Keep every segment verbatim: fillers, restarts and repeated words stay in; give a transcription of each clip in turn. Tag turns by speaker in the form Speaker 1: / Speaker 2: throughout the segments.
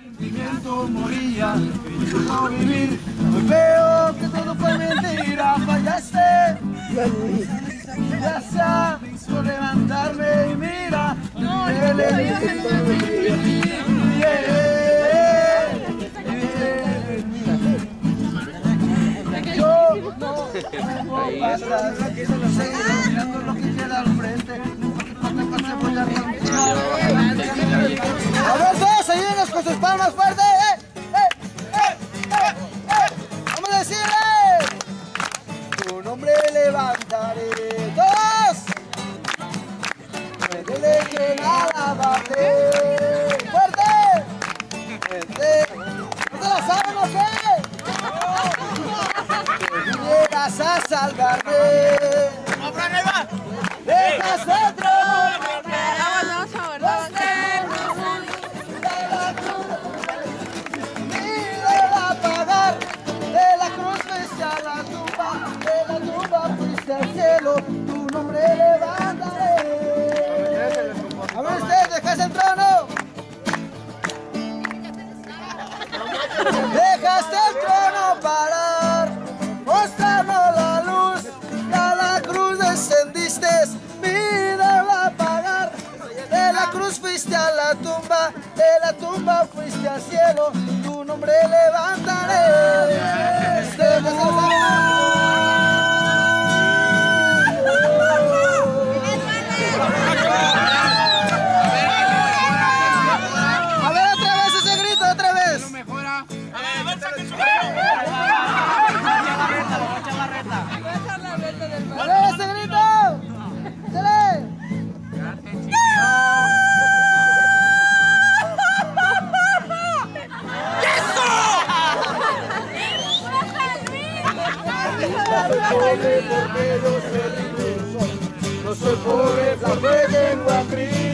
Speaker 1: sentimiento moría, no vivir. Hoy veo que todo fue mentira, fallaste. Gracias por levantarme y mira. No, yo no Yo no vengo para atrás, seguiré mirando lo que queda al frente. A ver, todos ayúdenos con sus palmas fuertes. ¡Eh! ¡Eh! ¡Eh! ¡Eh! ¡Eh! ¡Vamos a decirle! Tu nombre levantaré. ¡Todos! Puede que nada bate. ¡Fuerte! ¡Fuerte! ¿No te la saben o qué? Llegas a salvarme. Dejas dentro. Al cielo, tu nombre levantaré. A ver usted, dejas el trono. Dejaste el trono para mostrarnos la luz. A la cruz descendiste, vida va a pagar. De la cruz fuiste a la tumba, de la tumba fuiste al cielo. Tu nombre levantaré. Este porque yo soy rico, no soy pobre porque tengo a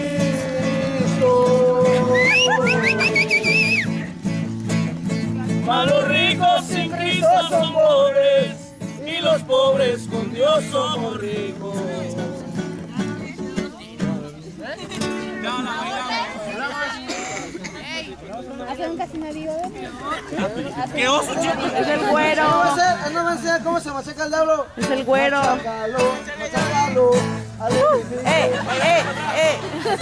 Speaker 1: Cristo.
Speaker 2: Para los ricos sin Cristo son pobres y los pobres con Dios somos ricos.
Speaker 3: Hacer un casino vivo de
Speaker 2: ¿Qué oso, chico?
Speaker 4: Es el güero.
Speaker 1: No me enseña cómo se machaca el diablo.
Speaker 4: Es el güero.
Speaker 1: Machácalo, machácalo.
Speaker 4: ¡Eh, eh, eh!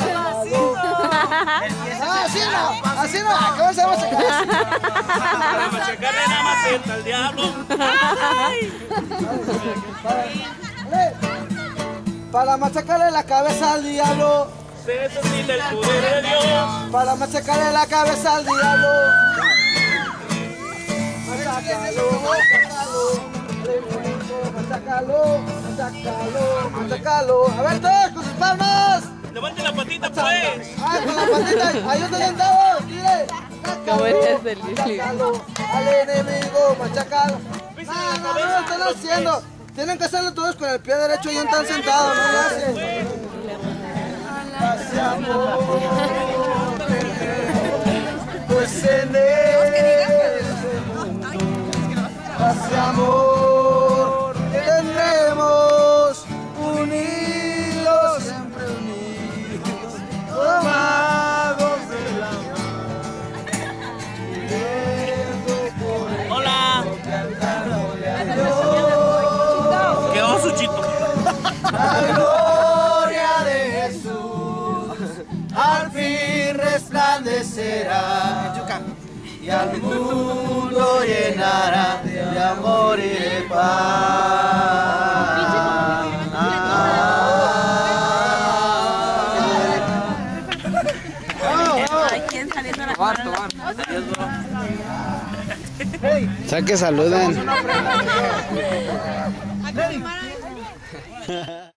Speaker 1: Ah, así no, así no. ¿Cómo se machaca?
Speaker 2: Para machacarle la maceta al diablo.
Speaker 1: Para machacarle la cabeza al diablo.
Speaker 2: Se necesita el poder de Dios.
Speaker 1: Para machacarle la cabeza al diablo. Machácalo, machácalo, machácalo, machácalo, machácalo. A ver todos con sus palmas.
Speaker 2: Levante la patita, pues.
Speaker 1: Ay, con la patita. Ayúdenle todos. Mire.
Speaker 4: ¿Cómo eres el Lili?
Speaker 1: Al enemigo, machacalo. No, no, no lo están haciendo. Tienen que hacerlo todos con el pie derecho y no están sentados. No lo hacen. Pues en este mundo, hacia amor tendremos unidos, siempre unidos, tomados de la mano.
Speaker 2: Hola. ¿Qué oso, chito?
Speaker 1: La gloria de Jesús al fin resplandecerá y al mundo llenará de amor y de paz.
Speaker 4: ¿Quién saliendo la
Speaker 5: Saque, saluden.